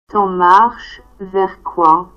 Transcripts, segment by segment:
En marche, vers quoi?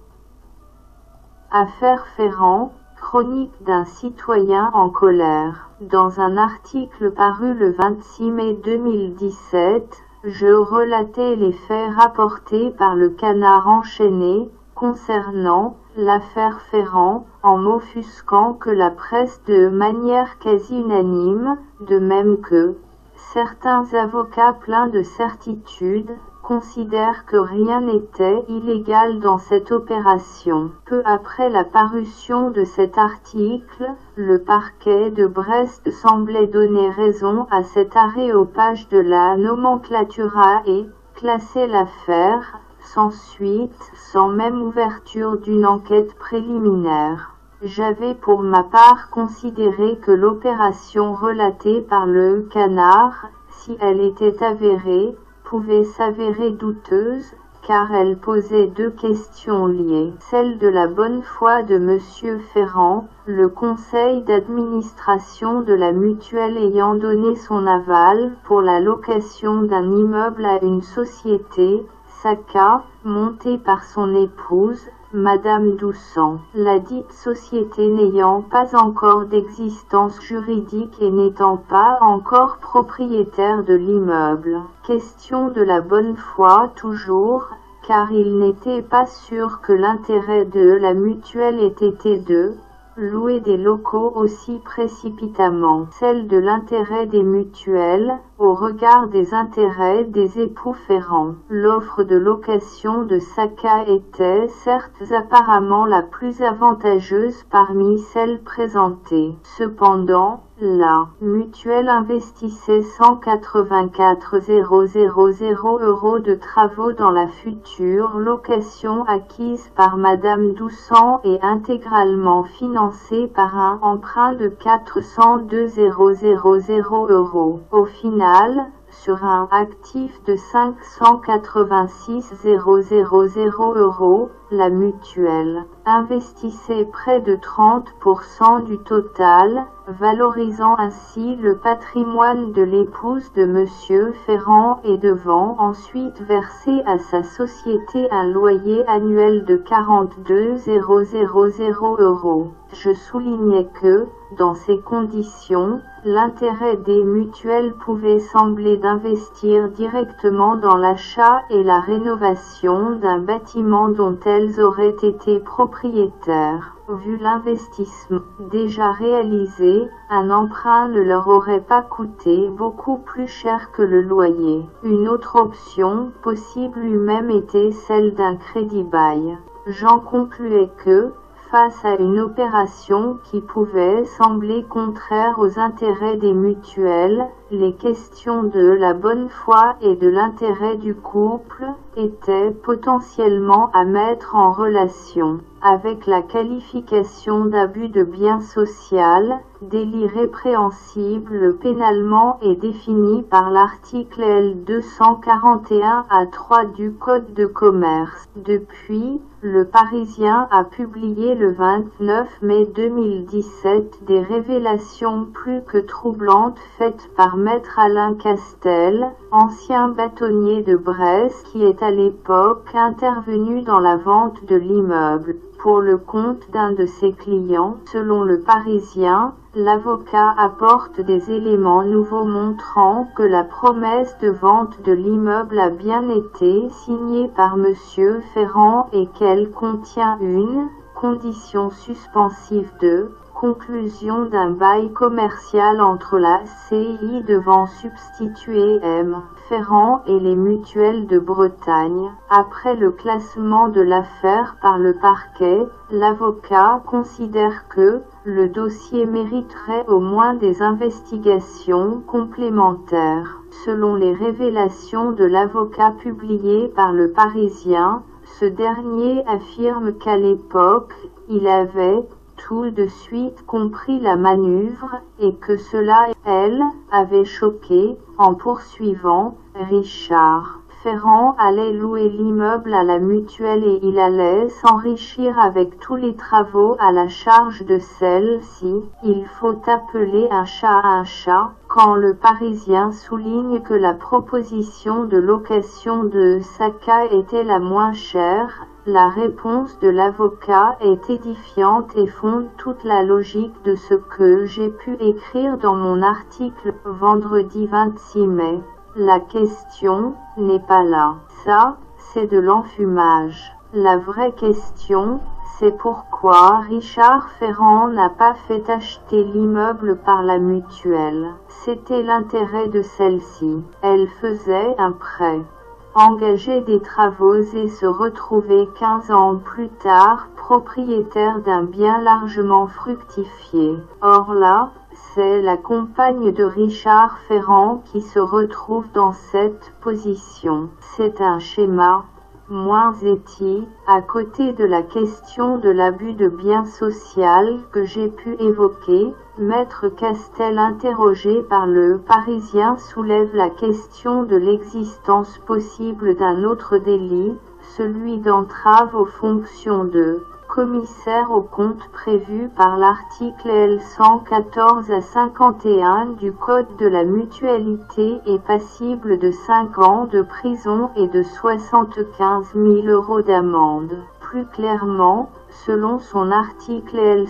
Affaire Ferrand, chronique d'un citoyen en colère. Dans un article paru le 26 mai 2017, je relatais les faits rapportés par le Canard enchaîné concernant l'affaire Ferrand, en m'offusquant que la presse de manière quasi unanime, de même que certains avocats pleins de certitude, considèrent que rien n'était illégal dans cette opération. Peu après la parution de cet article, le parquet de Brest semblait donner raison à cet arrêt aux pages de la nomenclatura et classer l'affaire, sans suite, sans même ouverture d'une enquête préliminaire. J'avais pour ma part considéré que l'opération relatée par le Canard, si elle était avérée, pouvait s'avérer douteuse, car elle posait deux questions liées. Celle de la bonne foi de M. Ferrand, le conseil d'administration de la mutuelle ayant donné son aval pour la location d'un immeuble à une société, SACA, montée par son épouse, Madame Doucet. La dite société n'ayant pas encore d'existence juridique et n'étant pas encore propriétaire de l'immeuble. Question de la bonne foi toujours, car il n'était pas sûr que l'intérêt de la mutuelle ait été de louer des locaux aussi précipitamment. Celle de l'intérêt des mutuelles, au regard des intérêts des époux Ferrand. L'offre de location de SACA était certes apparemment la plus avantageuse parmi celles présentées. Cependant, la mutuelle investissait 184 000 € de travaux dans la future location acquise par Madame Doucet et intégralement financée par un emprunt de 402 000 €. Au final, sur un actif de 586 000 €, la mutuelle investissait près de 30% du total, valorisant ainsi le patrimoine de l'épouse de M. Ferrand et devant ensuite verser à sa société un loyer annuel de 42 000 €. Je soulignais que, dans ces conditions, l'intérêt des mutuelles pouvait sembler d'investir directement dans l'achat et la rénovation d'un bâtiment dont elles auraient été propriétaires. Vu l'investissement déjà réalisé, un emprunt ne leur aurait pas coûté beaucoup plus cher que le loyer. Une autre option possible lui-même était celle d'un crédit-bail. J'en concluais que, face à une opération qui pouvait sembler contraire aux intérêts des mutuelles, les questions de la bonne foi et de l'intérêt du couple étaient potentiellement à mettre en relation avec la qualification d'abus de bien social, délit répréhensible pénalement et défini par l'article L. 241-3 du Code de commerce. Depuis, Le Parisien a publié le 29 mai 2017 des révélations plus que troublantes faites par Maître Alain Castel, ancien bâtonnier de Brest qui est à l'époque intervenu dans la vente de l'immeuble. Pour le compte d'un de ses clients, selon Le Parisien, l'avocat apporte des éléments nouveaux montrant que la promesse de vente de l'immeuble a bien été signée par M. Ferrand et qu'elle contient une condition suspensive de conclusion d'un bail commercial entre la CI devant substituer M. Ferrand et les mutuelles de Bretagne. Après le classement de l'affaire par le parquet, l'avocat considère que le dossier mériterait au moins des investigations complémentaires. Selon les révélations de l'avocat publiées par Le Parisien, ce dernier affirme qu'à l'époque, il avait tout de suite compris la manœuvre et que cela, elle, avait choqué, en poursuivant, Richard Ferrand allait louer l'immeuble à la mutuelle et il allait s'enrichir avec tous les travaux à la charge de celle-ci. Il faut appeler un chat, Quand le Parisien souligne que la proposition de location de Saka était la moins chère, la réponse de l'avocat est édifiante et fonde toute la logique de ce que j'ai pu écrire dans mon article vendredi 26 mai. La question n'est pas là. Ça, c'est de l'enfumage. La vraie question, c'est pourquoi Richard Ferrand n'a pas fait acheter l'immeuble par la mutuelle. C'était l'intérêt de celle-ci. Elle faisait un prêt, engager des travaux et se retrouver 15 ans plus tard propriétaire d'un bien largement fructifié. Or là, c'est la compagne de Richard Ferrand qui se retrouve dans cette position. C'est un schéma moins éthique, à côté de la question de l'abus de bien social que j'ai pu évoquer. Maître Castel, interrogé par le Parisien, soulève la question de l'existence possible d'un autre délit, celui d'entrave aux fonctions de commissaire aux comptes prévu par l'article L. 114 à 51 du Code de la mutualité est passible de 5 ans de prison et de 75 000 € d'amende. Plus clairement, selon son article L.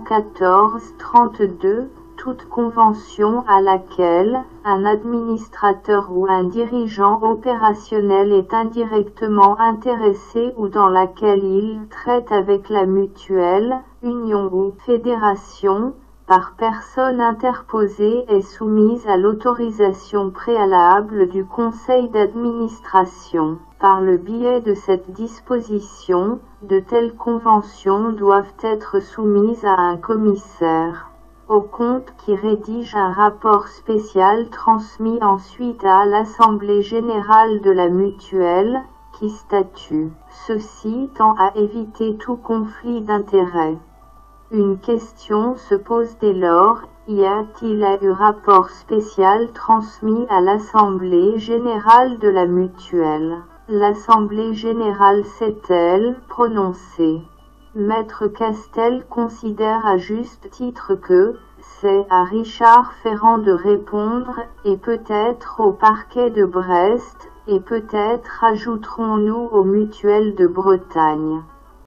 114-32, toute convention à laquelle un administrateur ou un dirigeant opérationnel est indirectement intéressé ou dans laquelle il traite avec la mutuelle, union ou fédération, par personne interposée est soumise à l'autorisation préalable du conseil d'administration. Par le biais de cette disposition, de telles conventions doivent être soumises à un commissaire aux comptes qui rédige un rapport spécial transmis ensuite à l'Assemblée générale de la mutuelle, qui statue. Ceci tend à éviter tout conflit d'intérêts. Une question se pose dès lors, y a-t-il eu rapport spécial transmis à l'Assemblée générale de la mutuelle? L'Assemblée générale s'est-elle prononcée? Maître Castel considère à juste titre que c'est à Richard Ferrand de répondre, et peut-être au parquet de Brest, et peut-être ajouterons-nous aux mutuelles de Bretagne.